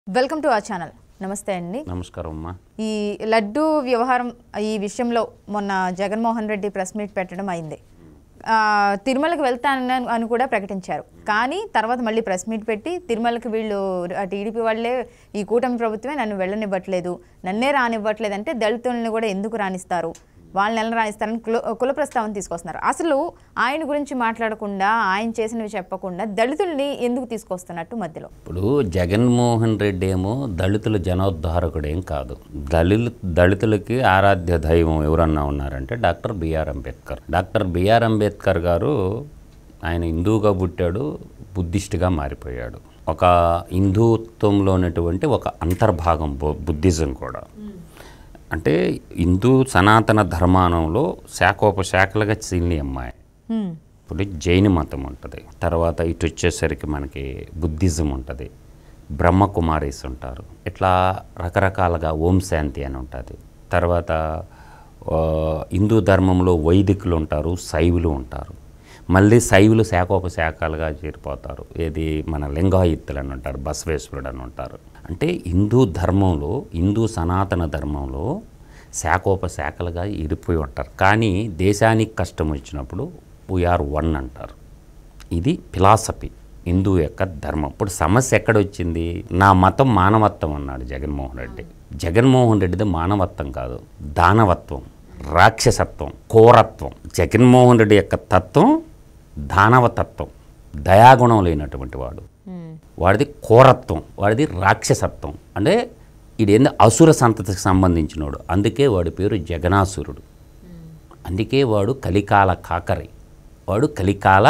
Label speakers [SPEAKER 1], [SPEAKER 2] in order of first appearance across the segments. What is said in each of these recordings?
[SPEAKER 1] Welcome to our channel. నమస్తే అండి.
[SPEAKER 2] నమస్కారం అమ్మా.
[SPEAKER 1] ఈ లడ్డు వ్యవహారం ఈ విషయంలో మొన్న జగన్మోహన్ రెడ్డి ప్రెస్ మీట్ పెట్టడం అయింది. తిరుమలకి వెళ్తానని అని కూడా ప్రకటించారు. కానీ తర్వాత మళ్ళీ ప్రెస్ మీట్ పెట్టి తిరుమలకి వీళ్ళు టీడీపీ వాళ్ళే ఈ కూటమి ప్రభుత్వమే నన్ను వెళ్ళనివ్వట్లేదు, నన్నే రానివ్వట్లేదు అంటే దళితుల్ని కూడా ఎందుకు రాణిస్తారు, వాళ్ళని ఎలా రాణిస్తారని కుల ప్రస్తావన తీసుకొస్తున్నారు. అసలు ఆయన గురించి మాట్లాడకుండా ఆయన చేసినవి చెప్పకుండా దళితుల్ని ఎందుకు తీసుకొస్తున్నట్టు మధ్యలో?
[SPEAKER 2] ఇప్పుడు జగన్మోహన్ రెడ్డి ఏమో దళితుల జనోద్ధారకుడేం కాదు. దళితులకి ఆరాధ్య దైవం ఎవరన్నా ఉన్నారంటే doctor B R Ambedkar. Doctor B R Ambedkar గారు ఆయన హిందువుగా పుట్టాడు, బుద్ధిస్ట్గా మారిపోయాడు. ఒక హిందుత్వంలో ఉన్నటువంటి ఒక అంతర్భాగం బుద్ధిజం కూడా. అంటే హిందూ సనాతన ధర్మానంలో శాఖోపశాఖలుగా చీలి అమ్మాయి. ఇప్పుడు జైన మతం ఉంటుంది, తర్వాత ఇటు వచ్చేసరికి మనకి బుద్ధిజం ఉంటుంది, బ్రహ్మకుమారీస్ ఉంటారు, ఇట్లా రకరకాలుగా ఓం శాంతి అని ఉంటుంది. తర్వాత హిందూ ధర్మంలో వైదికులు ఉంటారు, శైవులు ఉంటారు, మళ్ళీ శైవులు శాఖోపశాఖలుగా చేరిపోతారు. ఏది మన లింగాయుత్తులు అని ఉంటారు, బసవేశ్వరుడు అని ఉంటారు. అంటే హిందూ ధర్మంలో, హిందూ సనాతన ధర్మంలో శాఖోపశాఖలుగా ఇరిపోయి ఉంటారు. కానీ దేశానికి కష్టం వచ్చినప్పుడు వీఆర్ వన్ అంటారు. ఇది ఫిలాసఫీ, హిందూ యొక్క ధర్మం. ఇప్పుడు సమస్య ఎక్కడొచ్చింది? నా మతం మానవత్వం అన్నాడు జగన్మోహన్ రెడ్డి. జగన్మోహన్ రెడ్డిది మానవత్వం కాదు, దానవత్వం, రాక్షసత్వం, కోరత్వం. జగన్మోహన్ రెడ్డి యొక్క తత్వం దానవతత్వం, దయాగుణం లేనటువంటి వాడు. వాడిది కోరత్వం, వాడిది రాక్షసత్వం. అంటే ఇదేంది అసుర సంతతికి సంబంధించినవాడు. అందుకే వాడి పేరు జగనాసురుడు. అందుకే వాడు కలికాల కాకరి, వాడు కలికాల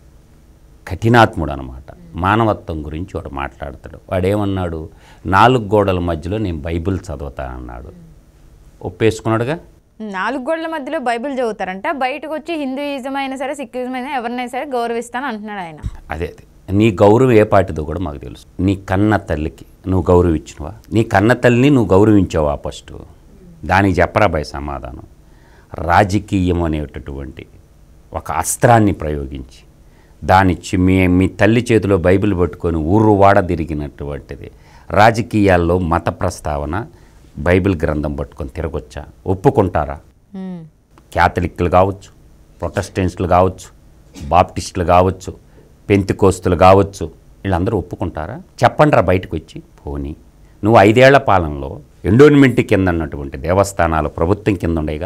[SPEAKER 2] కఠినాత్ముడు అనమాట. మానవత్వం గురించి వాడు మాట్లాడతాడు. వాడేమన్నాడు? 4 గోడల మధ్యలో నేను బైబిల్ చదువుతానన్నాడు. ఒప్పేసుకున్నాడుగా.
[SPEAKER 1] 4 గోడల మధ్యలో బైబిల్ చదువుతారంట, బయటకు వచ్చి హిందూయిజం అయినా సరే సిక్కిజం అయినా ఎవరినైనా సరే గౌరవిస్తాను అంటున్నాడు ఆయన.
[SPEAKER 2] అదే నీ గౌరవం ఏ పార్టీదో కూడా మాకు తెలుసు. నీ కన్న తల్లికి నువ్వు గౌరవం ఇచ్చినవా? నీ కన్న తల్లిని నువ్వు గౌరవించావా? ఫస్ట్ దానికి చెప్పరా భయ సమాధానం. రాజకీయం అనేటటువంటి ఒక అస్త్రాన్ని ప్రయోగించి దానిచ్చి మీ తల్లి చేతిలో బైబిల్ పట్టుకొని ఊరు వాడ తిరిగినటువంటిది. రాజకీయాల్లో మత ప్రస్తావన బైబిల్ గ్రంథం పట్టుకొని తిరగొచ్చా? ఒప్పుకుంటారా? క్యాథలిక్లు కావచ్చు, ప్రొటెస్టెంట్స్లు కావచ్చు, బాప్టిస్టులు కావచ్చు, పెంతికోస్తులు కావచ్చు, వీళ్ళందరూ ఒప్పుకుంటారా? చెప్పండి రా బయటకు వచ్చి. పోనీ నువ్వు 5 ఏళ్ల పాలనలో ఎండోన్మెంట్ కింద ఉన్నటువంటి దేవస్థానాలు ప్రభుత్వం కింద ఉండేగా.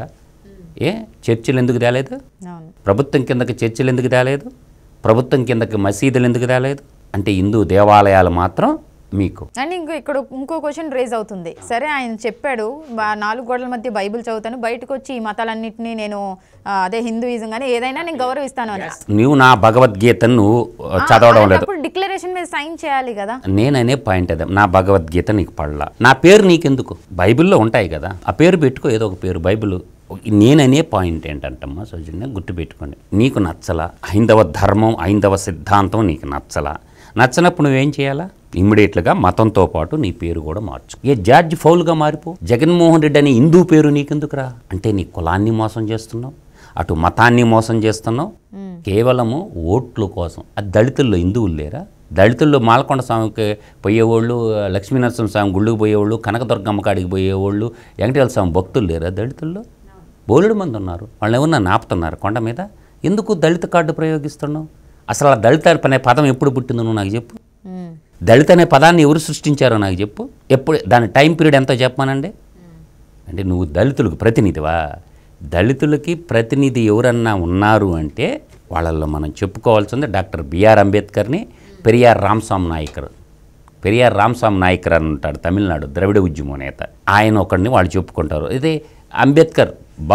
[SPEAKER 2] చర్చిలు ఎందుకు తేలేదు? ప్రభుత్వం కిందకి చర్చిలు ఎందుకు తేలేదు? ప్రభుత్వం కిందకి మసీదులు ఎందుకు తేలేదు? అంటే హిందూ దేవాలయాలు మాత్రం మీకు.
[SPEAKER 1] అండ్ ఇక్కడ ఇంకో క్వశ్చన్ రేజ్ అవుతుంది. సరే ఆయన చెప్పాడు 4 గోడల మధ్య బైబిల్ చదువుతాను, బయటకు వచ్చి ఈ మతాలన్నింటినీ నేను అదే హిందూయిజం కానీ ఏదైనా నేను గౌరవిస్తాను అని.
[SPEAKER 2] నువ్వు నా భగవద్గీతను నువ్వు చదవడం లేదు.
[SPEAKER 1] డిక్లరేషన్ మీద సైన్ చేయాలి కదా.
[SPEAKER 2] నేననే పాయింట్ అదే, నా భగవద్గీత నీకు పడలా, నా పేరు నీకెందుకు? బైబిల్లో ఉంటాయి కదా, ఆ పేరు పెట్టుకో, ఏదో ఒక పేరు. బైబిల్ నేననే పాయింట్ ఏంటంటమ్మా సౌజన్య, గుర్తుపెట్టుకోండి. నీకు నచ్చలా హైందవ ధర్మం, హైందవ సిద్ధాంతం నీకు నచ్చనప్పుడు నువ్వేం చేయాలా? ఇమ్మీడియట్గా మతంతో పాటు నీ పేరు కూడా మార్చు. జార్జ్ ఫౌల్గా మారిపో. జగన్మోహన్ రెడ్డి అనే హిందూ పేరు నీకెందుకురా? అంటే నీ కులాన్ని మోసం చేస్తున్నావు, అటు మతాన్ని మోసం చేస్తున్నావు, కేవలము ఓట్ల కోసం. అది దళితుల్లో హిందువులు లేరా? దళితుల్లో మాలకొండ స్వామికి పోయేవాళ్ళు, లక్ష్మీనరసింహ స్వామి గుళ్ళకి పోయేవాళ్ళు, కనకదుర్గమ్మ కాడికి పోయేవాళ్ళు, వెంకటేశ్వర స్వామి భక్తులు లేరా దళితుల్లో? బోలెడు మంది ఉన్నారు. వాళ్ళు ఏమన్నా నాపుతున్నారు కొండ మీద? ఎందుకు దళిత కార్డు ప్రయోగిస్తున్నావు? అసలు ఆ దళిత అనే పదం ఎప్పుడు పుట్టిందో నువ్వు నాకు చెప్పు. దళిత అనే పదాన్ని ఎవరు సృష్టించారో నాకు చెప్పు. ఎప్పుడు దాని టైం పీరియడ్ ఎంతో చెప్పానండి. అంటే నువ్వు దళితులకు ప్రతినిధివా? దళితులకి ప్రతినిధి ఎవరన్నా ఉన్నారు అంటే వాళ్ళల్లో మనం చెప్పుకోవాల్సింది డాక్టర్ బిఆర్ అంబేద్కర్ని, పెరియార్ రామస్వామి నాయకర్. పెరియార్ రామస్వామి నాయకర్ అని ఉంటాడు, తమిళనాడు ద్రవిడ ఉద్యమ నేత. ఆయన ఒకడిని వాళ్ళు చెప్పుకుంటారు. ఇదే అంబేద్కర్,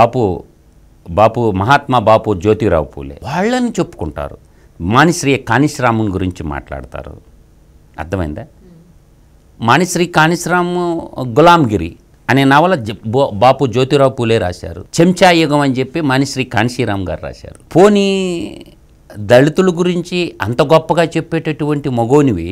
[SPEAKER 2] బాపు మహాత్మా బాపు జ్యోతిరావు పూలే, వాళ్ళని చెప్పుకుంటారు. మానిశ్రీ కానిశ్రాముని గురించి మాట్లాడతారు. అర్థమైందా? మానిశ్రీ కానిశ్రాము గులాంగిరి అనే నవల బాపు జ్యోతిరావు పూలే రాశారు. చెంచా యుగం అని చెప్పి మానిశ్రీ కాన్షీరామ్ గారు రాశారు. పోనీ దళితుల గురించి అంత గొప్పగా చెప్పేటటువంటి మగోనివి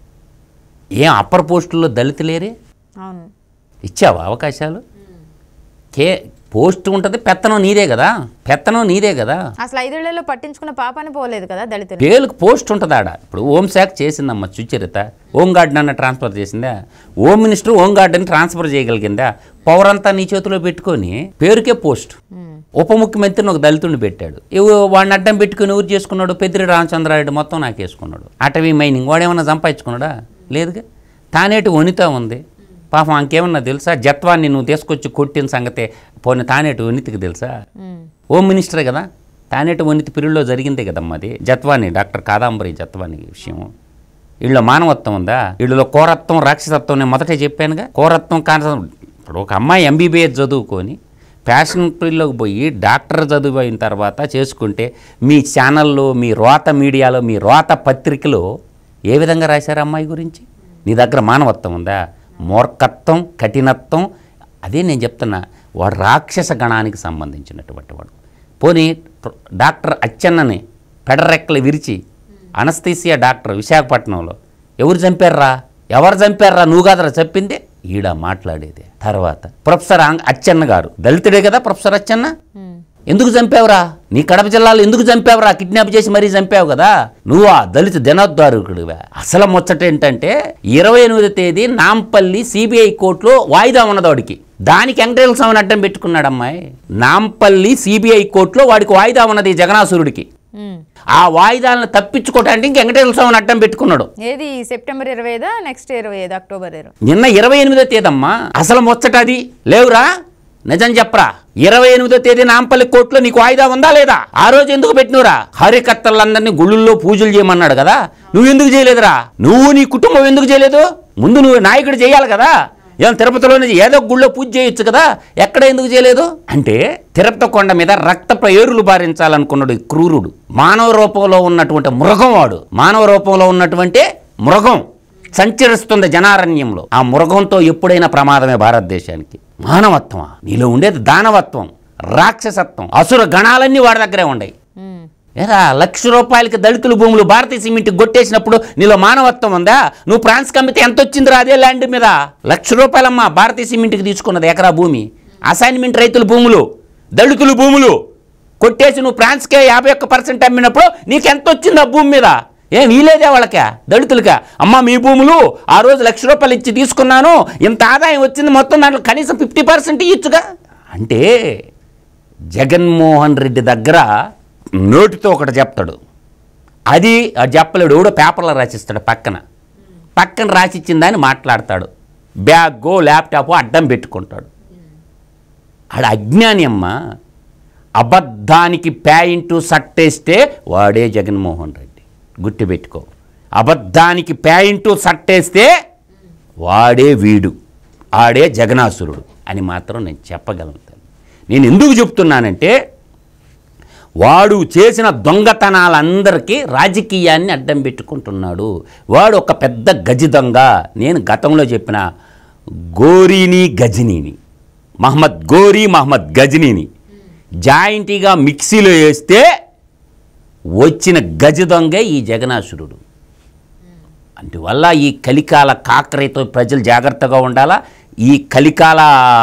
[SPEAKER 2] ఏం అప్పర్ పోస్టుల్లో దళితులేరే? ఇచ్చావా అవకాశాలు? పోస్ట్ ఉంటుంది, పెత్తనం నీదే కదా, పెత్తనం నీదే కదా.
[SPEAKER 1] అసలు 5 ఏళ్లలో పట్టించుకున్న పాపాన్ని పోలేదు కదా దళితులు.
[SPEAKER 2] పేలుకు పోస్ట్ ఉంటుంది ఆడ. ఇప్పుడు హోంశాఖ చేసిందమ్మా సుచరిత, హోంగార్డ్ అన్న ట్రాన్స్ఫర్ చేసిందా? హోమ్ మినిస్టర్ హోంగార్డ్ని ట్రాన్స్ఫర్ చేయగలిగిందా? పవర్ అంతా నీ చేతిలో పెట్టుకొని పేరుకే పోస్ట్. ఉప ముఖ్యమంత్రిని ఒక దళితుడిని పెట్టాడు, వాడిని అడ్డం పెట్టుకుని ఎవరు చేసుకున్నాడు? పెద్దిరెడ్డి రామచంద్రారెడ్డి మొత్తం నాకేసుకున్నాడు. అటవీ మైనింగ్ వాడేమన్నా సంపాదించుకున్నాడా? లేదుగా. తానేటి వనిత ఉంది పాపం, ఇంకేమన్నా తెలుసా? జత్వాన్ని నువ్వు తీసుకొచ్చి కొట్టిన సంగతే పోనీ తానేటి వనితికి తెలుసా? హోమ్ మినిస్టరే కదా. తానేటి వనితి పిరియడ్లో జరిగిందే కదమ్మా అది. జత్వాని, డాక్టర్ కాదాంబరి జత్వాని విషయం. వీళ్ళలో మానవత్వం ఉందా? వీళ్ళలో కోరత్వం రాక్షసత్వం నేను మొదటే చెప్పానుగా. కోరత్వం ఇప్పుడు ఒక అమ్మాయి MBBS చదువుకొని ఫ్యాషన్ ఫీల్డ్లోకి పోయి డాక్టర్ చదువు అయిన తర్వాత చేసుకుంటే మీ ఛానల్లో, మీ రోత మీడియాలో, మీ రోత పత్రికలో ఏ విధంగా రాశారు అమ్మాయి గురించి? నీ దగ్గర మానవత్వం ఉందా? మూర్ఖత్వం, కఠినత్వం. అదే నేను చెప్తున్నా, వాడు రాక్షస గణానికి సంబంధించినటువంటి వాడు. పోనీ డాక్టర్ అచ్చెన్నని పెడరెక్కలు విరిచి అనస్థీసియా డాక్టర్ విశాఖపట్నంలో ఎవరు చంపారా? ఎవరు చంపారా? నువ్వు కాదరా చెప్పింది. ఈడ మాట్లాడేది. తర్వాత ప్రొఫెసర్ అచ్చెన్న గారు దళితుడే కదా. ప్రొఫెసర్ అచ్చెన్న ఎందుకు చంపావురా? నీ కడప జిల్లాలో ఎందుకు చంపావురా? కిడ్నాప్ చేసి మరీ చంపావు కదా. నువ్వు ఆ దళిత దినోద్ధారకుడివా? అసలు ముచ్చట ఏంటంటే 28వ తేదీ నాంపల్లి CBI కోర్టులో వాయిదా ఉన్నదోడికి. దానికి వెంకటేశ్వర స్వామిని అడ్డం పెట్టుకున్నాడు అమ్మాయి. నాంపల్లి CBI కోర్టులో వాడికి వాయిదా ఉన్నది జగనాసురుడికి. ఆ వాయిదాలను తప్పించుకోవడానికి వెంకటేశ్వర స్వామిని అడ్డం పెట్టుకున్నాడు.
[SPEAKER 1] ఏది సెప్టెంబర్ 25 నెక్స్ట్ 25 అక్టోబర్ 20.
[SPEAKER 2] నిన్న 28వ తేదమ్మా. అసలు ముచ్చట అది లేవురా? నిజం చెప్పరా? 28వ తేదీ నాంపల్లి కోర్టులో నీకు వాయిదా ఉందా లేదా? ఆ రోజు ఎందుకు పెట్టినవురా? హరికత్తలందరినీ గుళ్ళల్లో పూజలు చేయమన్నాడు కదా, నువ్వు ఎందుకు చేయలేదురా? నువ్వు నీ కుటుంబం ఎందుకు చేయలేదు? ముందు నువ్వు నాయకుడు చేయాలి కదా. ఏం తిరుపతిలోనే ఏదో గుళ్ళో పూజ చేయొచ్చు కదా, ఎక్కడ ఎందుకు చేయలేదు? అంటే తిరుపతి కొండ మీద రక్తపు ఏరులు బారించాలనుకున్నాడు ఈ క్రూరుడు. మానవ రూపంలో ఉన్నటువంటి మృగం వాడు. మానవ రూపంలో ఉన్నటువంటి మృగం సంచరిస్తుంది జనారణ్యంలో. ఆ మృగంతో ఎప్పుడైనా ప్రమాదమే భారతదేశానికి. మానవత్వమా? నీలో ఉండేది దానవత్వం, రాక్షసత్వం, అసుర గణాలన్నీ వాడి దగ్గరే ఉన్నాయి. ఏదా ₹1,00,000 దళితుల భూములు భారతీయ సిమెంట్ కొట్టేసినప్పుడు నీలో మానవత్వం ఉందా? నువ్వు ఫ్రాన్స్ కమ్మితే ఎంత వచ్చిందిరా అదే ల్యాండ్ మీద? ₹1,00,000 అమ్మా భారతీయ సిమెంట్కి తీసుకున్నది ఎకరా భూమి. అసైన్మెంట్ రైతుల భూములు, దళితుల భూములు కొట్టేసి నువ్వు ఫ్రాన్స్కే 51% అమ్మినప్పుడు నీకెంత వచ్చింది ఆ భూమి మీద? ఏం వీలేదే వాళ్ళకా దళితులకా? అమ్మ మీ భూములు ఆ రోజు ₹1,00,000 ఇచ్చి తీసుకున్నాను, ఇంత ఆదాయం వచ్చింది, మొత్తం దాంట్లో కనీసం 50% ఇచ్చుగా. అంటే జగన్మోహన్ రెడ్డి దగ్గర నోటితో ఒకటి చెప్తాడు, అది చెప్పలేడు. ఎవడో పేపర్లో రాసిస్తాడు, పక్కన రాసిచ్చిందని మాట్లాడతాడు. బ్యాగో ల్యాప్టాపో అడ్డం పెట్టుకుంటాడు. ఆడ అజ్ఞాని అమ్మ. అబద్ధానికి ప్యాంటు సట్టేస్తే వాడే జగన్మోహన్ రెడ్డి. గుర్తుపెట్టుకో, అబద్ధానికి ప్యాంటు సట్టేస్తే వాడే వీడు, ఆడే జగనాసురుడు అని మాత్రం నేను చెప్పగలను. నేను ఎందుకు చెప్తున్నానంటే వాడు చేసిన దొంగతనాలందరికీ రాజకీయాన్ని అడ్డం పెట్టుకుంటున్నాడు. వాడు ఒక పెద్ద గజి దొంగ. నేను గతంలో చెప్పిన గోరీని గజనీని, మహమ్మద్ గోరీ మహమ్మద్ గజనీని జాయింట్గా మిక్సీలో వేస్తే వచ్చిన గజ దొంగే ఈ జగనాసురుడు. అందువల్ల ఈ కలికాల కాకరైతో ప్రజలు జాగ్రత్తగా ఉండాలా. ఈ కలికాల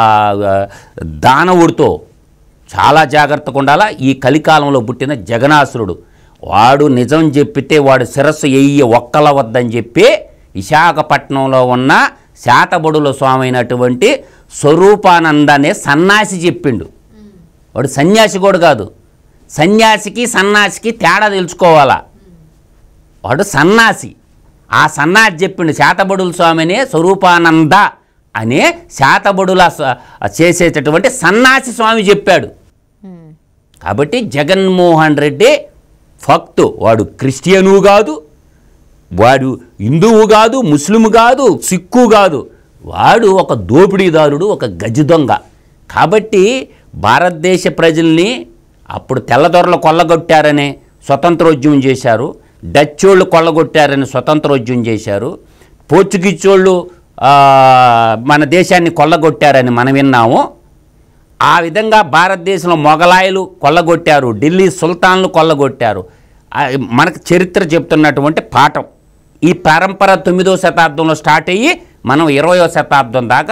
[SPEAKER 2] దానవుడితో చాలా జాగ్రత్తగా ఉండాలా. ఈ కలికాలంలో పుట్టిన జగనాసురుడు వాడు నిజం చెప్పితే వాడు శిరస్సు ఒక్కల వద్దని చెప్పి విశాఖపట్నంలో ఉన్న శాతబడుల స్వామి అయినటువంటి స్వరూపానంద అనే సన్యాసి చెప్పిండు. వాడు సన్యాసి కూడా కాదు. సన్యాసికి సన్యాసికి తేడా తెలుసుకోవాలా. వాడు సన్యాసి. ఆ సన్యాసి చెప్పిండు శాతబడుల స్వామినే స్వరూపానంద అనే శాతబడుల చేసేటటువంటి సన్యాసి స్వామి చెప్పాడు. కాబట్టి జగన్మోహన్ రెడ్డి భక్తు. వాడు క్రిస్టియను కాదు, వాడు హిందువు కాదు, ముస్లిం కాదు, సిక్కు కాదు. వాడు ఒక దోపిడీదారుడు, ఒక గజి దొంగ. కాబట్టి భారతదేశ ప్రజల్ని అప్పుడు తెల్లదొరలు కొల్లగొట్టారనే స్వతంత్రోద్యమం చేశారు, డచ్చోళ్ళు కొల్లగొట్టారని స్వతంత్రోద్యమం చేశారు, పోర్చుగీసోళ్ళు మన దేశాన్ని కొల్లగొట్టారని మనం విన్నాము. ఆ విధంగా భారతదేశంలో మొఘలాయులు కొల్లగొట్టారు, ఢిల్లీ సుల్తాన్లు కొల్లగొట్టారు. మనకు చరిత్ర చెప్తున్నటువంటి పాఠం. ఈ పరంపర 9వ శతాబ్దంలో స్టార్ట్ అయ్యి మనం 20వ శతాబ్దం దాకా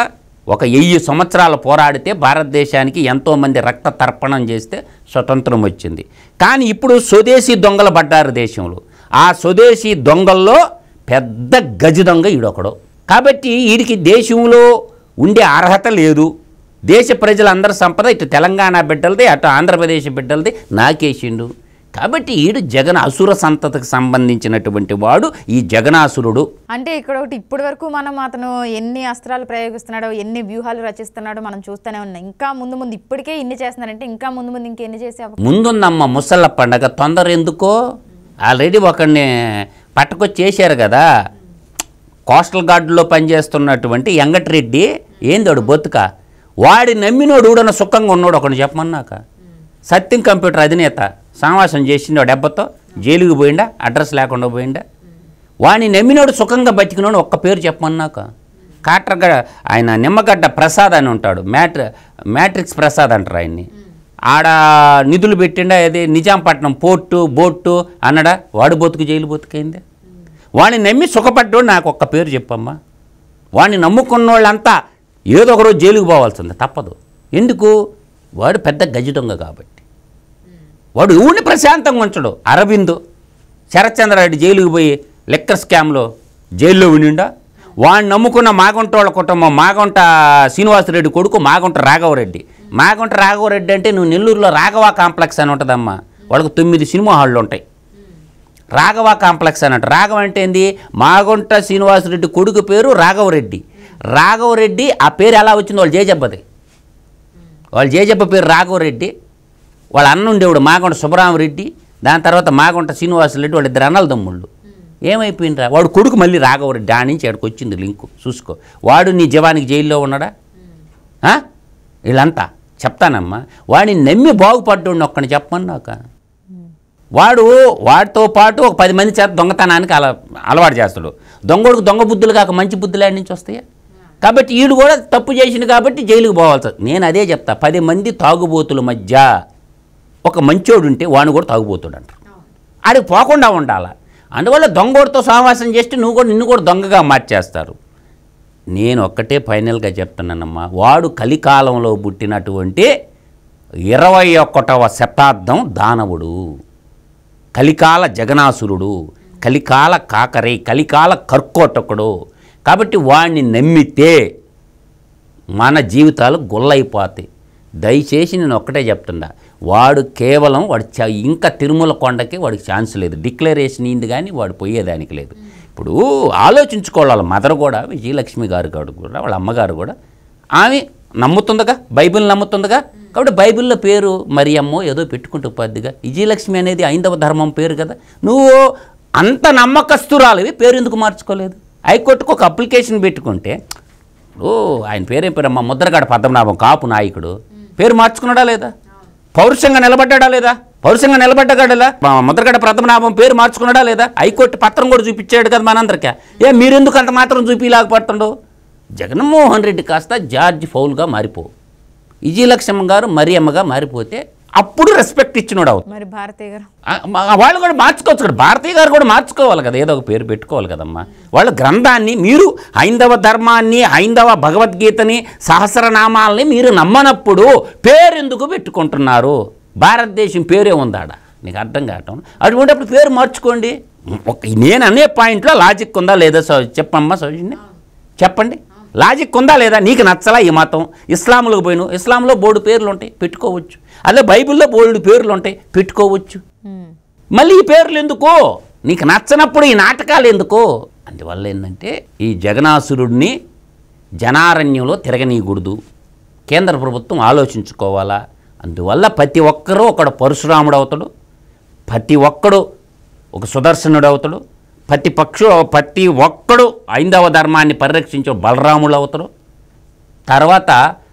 [SPEAKER 2] ఒక 1000 సంవత్సరాలు పోరాడితే భారతదేశానికి ఎంతోమంది రక్త తర్పణం చేస్తే స్వతంత్రం వచ్చింది. కానీ ఇప్పుడు స్వదేశీ దొంగలు పడ్డారు దేశంలో. ఆ స్వదేశీ దొంగల్లో పెద్ద గజి దొంగ ఈడొకడు. కాబట్టి వీడికి దేశంలో ఉండే అర్హత లేదు. దేశ ప్రజలందరి సంపద ఇటు తెలంగాణ బిడ్డలది, అటు ఆంధ్రప్రదేశ్ బిడ్డలది నాకేసిండు. కాబట్టి ఈడు జగన్ అసుర సంతతికి సంబంధించినటువంటి వాడు ఈ జగనాసురుడు.
[SPEAKER 1] అంటే ఇక్కడ ఒకటి ఇప్పటి వరకు మనం అతను ఎన్ని అస్త్రాలు ప్రయోగిస్తున్నాడో, ఎన్ని వ్యూహాలు రచిస్తున్నాడో మనం చూస్తూనే ఉన్నాం. ఇంకా ముందు ముందు ఇప్పటికే ఇన్ని చేస్తున్నారంటే ఇంకా ముందు ముందు ఇంకెన్ని చేసే
[SPEAKER 2] ముందుందమ్మ ముసళ్ళ పండగ. తొందర ఎందుకో? ఆల్రెడీ ఒకడిని పట్టుకొచ్చి చేశారు కదా, కోస్టల్ గార్డులో పనిచేస్తున్నటువంటి వెంకటరెడ్డి. ఏందోడు బొత్తుక, వాడి నమ్మినోడు ఊడన సుఖంగా ఉన్నాడు. ఒకటి చెప్పమన్నాక సత్యం కంప్యూటర్ అధినేత సమావేశం చేసిండు డెబ్బతో జైలుకి పోయిండా, అడ్రస్ లేకుండా పోయిండా. వాడిని నమ్మినోడు సుఖంగా బతికినోడు ఒక్క పేరు చెప్పమన్నాక కాట్రగ ఆయన నిమ్మగడ్డ ప్రసాద్ అని ఉంటాడు, మ్యాట్రిక్స్ ప్రసాద్ అంటారు ఆయన్ని. ఆడ నిధులు పెట్టిండా, అదే నిజాంపట్నం పోర్టు బోట్టు అన్నడా, వాడు బతుకు జైలు బతుకైందే. వాడిని నమ్మి సుఖపడ్డోడు నాకు ఒక్క పేరు చెప్పమ్మా. వాడిని నమ్ముకున్న వాళ్ళంతా ఏదో ఒకరోజు జైలుకు పోవాల్సిందే, తప్పదు. ఎందుకు? వాడు పెద్ద గజి దొంగ కాబట్టి. వాడు ఊరిని ప్రశాంతంగా ఉంచడు. అరవింద్ శరత్చంద్రారెడ్డి జైలుకి పోయి లెక్కర్ స్కామ్లో జైల్లో ఉండిండా. వాడిని నమ్ముకున్న మాగుంట వాళ్ళ కుటుంబం, మాగుంట శ్రీనివాసరెడ్డి కొడుకు మాగుంట రాఘవరెడ్డి. మాగుంట రాఘవరెడ్డి అంటే నువ్వు నెల్లూరులో రాఘవ కాంప్లెక్స్ అని ఉంటుందమ్మా, వాళ్ళకు 9 సినిమా హాళ్ళు ఉంటాయి. రాఘవ కాంప్లెక్స్ అని అంట. రాఘవ అంటే ఏంది? మాగుంట శ్రీనివాసరెడ్డి కొడుకు పేరు రాఘవరెడ్డి. రాఘవరెడ్డి ఆ పేరు ఎలా వచ్చింది? వాళ్ళు జేజబ్బది. వాళ్ళు జేజబ్బ పేరు రాఘవరెడ్డి. వాళ్ళ అన్న ఉండేవాడు మాగుంట సుబ్బరామరెడ్డి, దాని తర్వాత మాగుంట శ్రీనివాసరెడ్డి. వాళ్ళు 2 అన్నల తమ్ముళ్ళు. ఏమైపోయిందిరా? వాడు కొడుకు మళ్ళీ రాఘవరెడ్డి. ఆ నుంచి ఆడికి వచ్చింది లింకు, చూసుకో. వాడు నీ జవానికి జైల్లో ఉన్నాడా? వీళ్ళంతా చెప్తానమ్మా. వాడిని నమ్మి బాగుపడ్డాడు ఒక్కని చెప్పమన్నాక. వాడితో పాటు ఒక 10 మంది చేత దొంగతనానికి అలవాటు చేస్తాడు. దొంగోడికి దొంగ బుద్ధులు కాక మంచి బుద్ధులు ఆడి నుంచి వస్తాయా? కాబట్టి వీడు కూడా తప్పు చేసిండు కాబట్టి జైలుకి పోవాల్సి. నేను అదే చెప్తా, 10 మంది తాగుబోతుల మధ్య ఒక మంచోడు ఉంటే వాడిని కూడా తాగుబోతుడు అంటారు. ఆడికి పోకుండా ఉండాలి. అందువల్ల దొంగోడితో సహవాసం చేస్తే నిన్ను కూడా దొంగగా మార్చేస్తారు. నేను ఒక్కటే ఫైనల్గా చెప్తున్నానమ్మా, వాడు కలికాలంలో పుట్టినటువంటి 21వ శతాబ్దం దానవుడు, కలికాల జగనాసురుడు, కలికాల కాకరే, కలికాల కర్కోటకుడు. కాబట్టి వాడిని నమ్మితే మన జీవితాలు గొల్లైపోతాయి. దయచేసి నేను ఒక్కటే చెప్తున్నా, వాడు కేవలం ఇంకా తిరుమల కొండకి వాడికి ఛాన్స్ లేదు. డిక్లరేషన్ అయింది కానీ వాడు పోయేదానికి లేదు. ఇప్పుడు ఆలోచించుకోవాలి. వాళ్ళ మదర్ కూడా, విజయలక్ష్మి గారు కూడా, వాళ్ళ అమ్మగారు కూడా ఆమె నమ్ముతుందిగా, బైబిల్ నమ్ముతుందిగా. కాబట్టి బైబిల్లో పేరు మరియమ్మో ఏదో పెట్టుకుంటూ పోద్దిగా. విజయలక్ష్మి అనేది హైందవ ధర్మం పేరు కదా. నువ్వు అంత నమ్మకస్తురాలివి, పేరు ఎందుకు మార్చుకోలేదు? హైకోర్టుకు ఒక అప్లికేషన్ పెట్టుకుంటే, ఆయన పేరేం పేరమ్మా, ముద్రగడ పద్మనాభం కాపు నాయకుడు, పేరు మార్చుకున్నాడా లేదా? పౌరుషంగా నిలబడ్డా లేదా? పౌరుషంగా నిలబడ్డా? ముద్రగడ పద్మనాభం పేరు మార్చుకున్నాడా లేదా? హైకోర్టు పత్రం కూడా చూపించాడు కదా మనందరికీ. మీరెందుకు అంత మాత్రం చూపించలేకపోతుండో? జగన్మోహన్ రెడ్డి కాస్త జార్జ్ ఫౌల్గా మారిపో, విజయలక్ష్మి గారు మరియమ్మగా మారిపోతే అప్పుడు రెస్పెక్ట్ ఇచ్చినోడు అవుతుంది.
[SPEAKER 1] మరి భారతీయ గారు
[SPEAKER 2] వాళ్ళు కూడా మార్చుకోవచ్చు కదా. భారతీయ గారు కూడా మార్చుకోవాలి కదా, ఏదో ఒక పేరు పెట్టుకోవాలి కదమ్మా. వాళ్ళ గ్రంథాన్ని, మీరు హైందవ ధర్మాన్ని, హైందవ భగవద్గీతని, సహస్రనామాలని మీరు నమ్మనప్పుడు పేరు ఎందుకు పెట్టుకుంటున్నారు? భారతదేశం పేరే ఉందాడ, నీకు అర్థం కావటం. అటువంటిప్పుడు పేరు మార్చుకోండి. నేను అనే పాయింట్లో లాజిక్ ఉందా లేదా చెప్పమ్మా సౌజన్య, చెప్పండి. లాజిక్ ఉందా లేదా? నీకు నచ్చలా ఈ మతం, ఇస్లాంలోకి పోయిను, ఇస్లాంలో బోర్డు పేర్లు ఉంటాయి, పెట్టుకోవచ్చు. అదే బైబిల్లో బోర్డు పేర్లు ఉంటాయి, పెట్టుకోవచ్చు. మళ్ళీ ఈ పేర్లు ఎందుకు? నీకు నచ్చనప్పుడు ఈ నాటకాలు ఎందుకు? అందువల్ల ఏంటంటే ఈ జగనాసురుడిని జనారణ్యంలో తిరగనీయకూడదు. కేంద్ర ప్రభుత్వం ఆలోచించుకోవాలా. అందువల్ల ప్రతి ఒక్కరూ ఒకడు పరశురాముడు అవుతాడు, ప్రతి ఒక్కడు ఒక సుదర్శనుడు అవుతాడు, ప్రతి ఒక్కడు హైందవ ధర్మాన్ని పరిరక్షించే బలరాముడు అవుతాడు. తర్వాత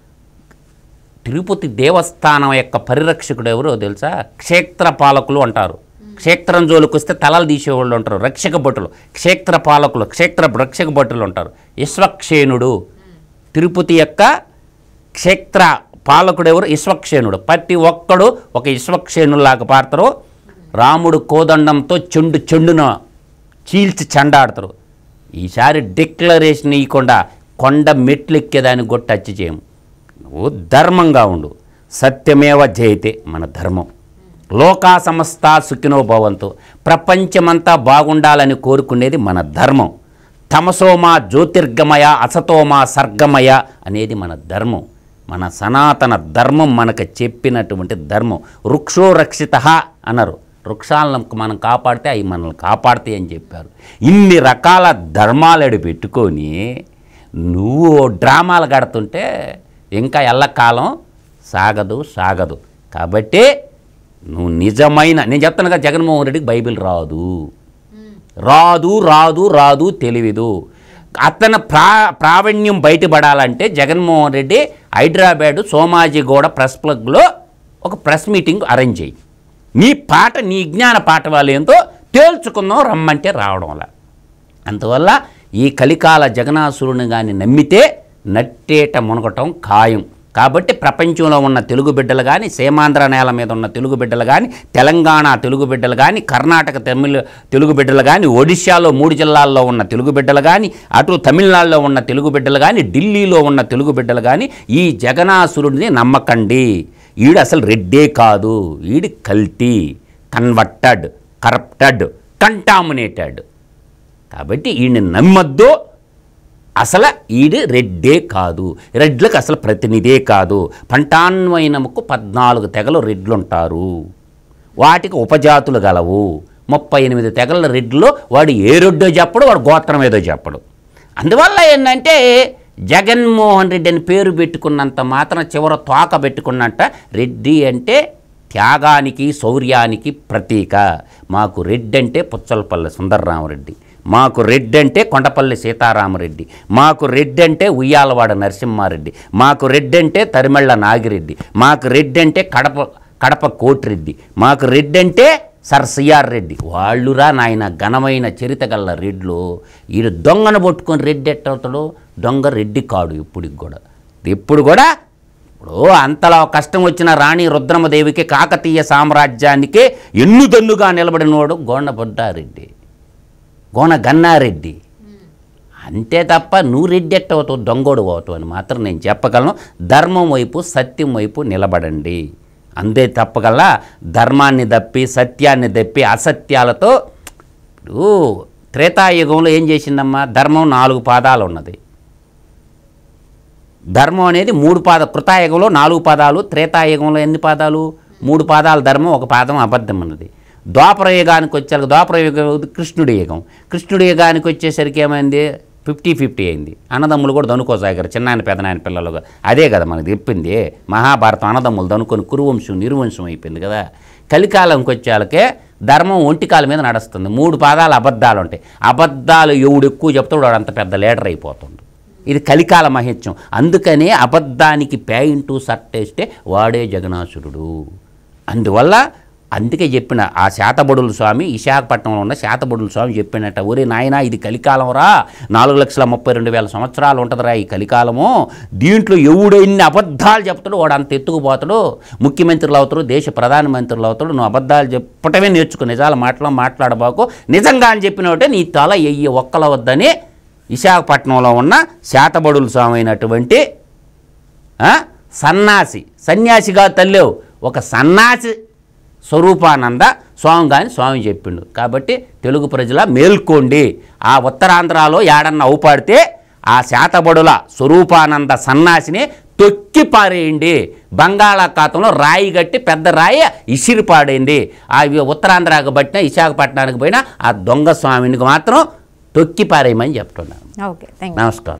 [SPEAKER 2] తిరుపతి దేవస్థానం యొక్క పరిరక్షకుడు ఎవరో తెలుసా? క్షేత్ర పాలకులు అంటారు. క్షేత్రం జోలికి వస్తే తలలు తీసేవాళ్ళు ఉంటారు, రక్షక భటులు. క్షేత్ర పాలకులు, రక్షక భటులు ఉంటారు. విశ్వక్షేణుడు తిరుపతి యొక్క క్షేత్ర పాలకుడు ఎవరు? విశ్వక్షేణుడు. ప్రతి ఒక్కడు ఒక విశ్వక్షేణులాగా పాడతారు. రాముడు కోదండంతో చెండున చీల్చి చెండాడతారు. ఈసారి డిక్లరేషన్ ఇవ్వకుండా కొండ మెట్లు ఎక్కేదానికి కూడా టచ్ చేయము. నువ్వు ధర్మంగా ఉండు. సత్యమేవ జయతే మన ధర్మం. లోకా సమస్త సుఖినో భవంతు. ప్రపంచమంతా బాగుండాలని కోరుకునేది మన ధర్మం. తమసోమా జ్యోతిర్గమయ అసతోమా సర్గమయ అనేది మన ధర్మం. మన సనాతన ధర్మం మనకు చెప్పినటువంటి ధర్మం. వృక్షో రక్షిత అన్నారు. వృక్షాలను మనం కాపాడితే అవి మనల్ని కాపాడితే అని చెప్పారు. ఇన్ని రకాల ధర్మాలు పెట్టుకొని నువ్వు డ్రామాలు కడుతుంటే ఇంకా ఎల్లకాలం సాగదు. కాబట్టి నువ్వు నిజమైన, నేను చెప్తాను కదా, జగన్మోహన్ రెడ్డికి బైబిల్ రాదు తెలియదు. అతని ప్రావీణ్యం బయటపడాలంటే జగన్మోహన్ రెడ్డి హైదరాబాదు సోమాజిగూడ ప్రెస్ క్లబ్లో ఒక ప్రెస్ మీటింగ్ అరేంజ్ చేయి. నీ జ్ఞాన పాఠవాలు ఏంటో తేల్చుకుందాం, రమ్మంటే రావడంలా. అందువల్ల ఈ కలికాల జగనాసురుని కానీ నమ్మితే నట్టేట మునగటం ఖాయం. కాబట్టి ప్రపంచంలో ఉన్న తెలుగు బిడ్డలు కానీ, సీమాంధ్ర నేల మీద ఉన్న తెలుగు బిడ్డలు కానీ, తెలంగాణ తెలుగు బిడ్డలు కానీ, కర్ణాటక తెలుగు బిడ్డలు కానీ, ఒడిశాలో 3 జిల్లాల్లో ఉన్న తెలుగు బిడ్డలు కానీ, అటు తమిళనాడులో ఉన్న తెలుగు బిడ్డలు కానీ, ఢిల్లీలో ఉన్న తెలుగు బిడ్డలు కానీ ఈ జగనాసురుడిని నమ్మకండి. ఈడు అసలు రెడ్డే కాదు, ఈడు కల్తీ, కన్వర్టెడ్, కరప్టెడ్, కంటామినేటెడ్. కాబట్టి ఈయన్ని నమ్మద్దు. అసలు ఈడు రెడ్డే కాదు, రెడ్లకు అసలు ప్రతినిధే కాదు. పంటాన్వయనముకు 14 తెగలు రెడ్లుంటారు, వాటికి ఉపజాతులు గలవు. 38 తెగల రెడ్లు వాడు ఏ రెడ్డో చెప్పడు, వాడు గోత్రం ఏదో చెప్పడు. అందువల్ల ఏంటంటే జగన్మోహన్ రెడ్డి అని పేరు పెట్టుకున్నంత మాత్రం చివర తోక పెట్టుకున్నట్ట రెడ్డి అంటే త్యాగానికి శౌర్యానికి ప్రతీక. మాకు రెడ్డి అంటే పుచ్చలపల్లి సుందరరామరెడ్డి, మాకు రెడ్డి అంటే కొండపల్లి సీతారామరెడ్డి, మాకు రెడ్డి అంటే ఉయ్యాలవాడ నరసింహారెడ్డి, మాకు రెడ్డి అంటే తరిమెళ్ళ నాగిరెడ్డి, మాకు రెడ్డి అంటే కడప కోటిరెడ్డి, మాకు రెడ్డి అంటే సర్ సిఆర్ రెడ్డి. వాళ్ళురా నాయన ఘనమైన చరిత గల రెడ్లు. వీడు దొంగను పట్టుకొని రెడ్డి ఎట్టవుతాడు, దొంగ రెడ్డి కాడు ఎప్పుడు కూడా. ఇప్పుడు అంతలా కష్టం వచ్చిన రాణి రుద్రమదేవికి, కాకతీయ సామ్రాజ్యానికి ఎన్నుదన్నుగా నిలబడినవాడు గోనబొడ్డారెడ్డి, గోన గన్నారెడ్డి. అంతే తప్ప నువ్వు రెడ్డి ఎట్టవుతావు, దొంగోడు అవుతావు అని మాత్రం నేను చెప్పగలను. ధర్మం వైపు సత్యం వైపు నిలబడండి. అంతే తప్పగల్లా ధర్మాన్ని తప్పి సత్యాన్ని తప్పి అసత్యాలతో. ఇప్పుడు త్రేతాయుగంలో ఏం చేసిందమ్మా, ధర్మం 4 పాదాలు ఉన్నది. ధర్మం అనేది 3 పాదాలు. కృతాయుగంలో 4 పాదాలు, త్రేతాయుగంలో ఎన్ని పాదాలు? 3 పాదాలు ధర్మం, 1 పాదం అబద్ధం అన్నది. ద్వాపర యుగానికి వచ్చారు, ద్వాపర యుగం కృష్ణుడి యుగం. కృష్ణుడి యుగానికి వచ్చేసరికి ఏమైంది, 50-50 అయింది. అన్నదమ్ములు కూడా దనుకోసాగారు, చిన్నాయన పెదనాయన పిల్లలుగా. అదే కదా మనకు చెప్పింది మహాభారతం. అన్నదమ్ములు దనుకొని కురువంశం నిర్వంశం అయిపోయింది కదా. కలికాలంకి వచ్చేళ్ళకే ధర్మం ఒంటికాల మీద నడుస్తుంది. 3 పాదాలు అబద్ధాలు ఉంటాయి. అబద్ధాలు ఎవడు ఎక్కువ చెప్తాడు వాడు అంత పెద్ద లీడర్ అయిపోతుంది. ఇది కలికాల మహిత్యం. అందుకనే అబద్ధానికి ప్యాంటు షర్ట్ వేస్తే వాడే జగనాసురుడు. అందుకే చెప్పిన ఆ శాతబడుల స్వామి, విశాఖపట్నంలో ఉన్న శాతబడుల స్వామి చెప్పినట్ట, ఒరే నాయన ఇది కలికాలం రా, 4,32,000 సంవత్సరాలు ఉంటుందిరా ఈ కలికాలము. దీంట్లో ఎవడెన్ని అబద్ధాలు చెప్తాడు వాడు అంత ఎత్తుకుపోతాడు, ముఖ్యమంత్రులు అవుతారు, దేశ ప్రధానమంత్రులు అవుతాడు. నువ్వు అబద్ధాలు చెప్పటమే నేర్చుకో, నిజాల మాట్లాడబాకు. నిజంగా అని చెప్పినట్టే నీ తల ఎయ్యి ఒక్కలవద్దని విశాఖపట్నంలో ఉన్న శాతబడుల స్వామి అయినటువంటి సన్యాసిగా తల్లేవు ఒక సన్యాసి స్వరూపానంద స్వామి చెప్పిండు. కాబట్టి తెలుగు ప్రజల మేల్కోండి. ఆ ఉత్తరాంధ్రలో ఏడన్నా అవుపాడితే ఆ శాతబడుల స్వరూపానంద సన్యాసిని తొక్కి పారేయండి. బంగాళాఖాతంలో రాయి కట్టి పెద్ద రాయి ఇసిరిపాడేయండి. ఆ ఉత్తరాంధ్రకు పట్టిన విశాఖపట్నానికి పోయినా ఆ దొంగ స్వామినికి మాత్రం తొక్కి పారేయమని చెప్తున్నాను.
[SPEAKER 1] ఓకే,
[SPEAKER 2] నమస్కారం.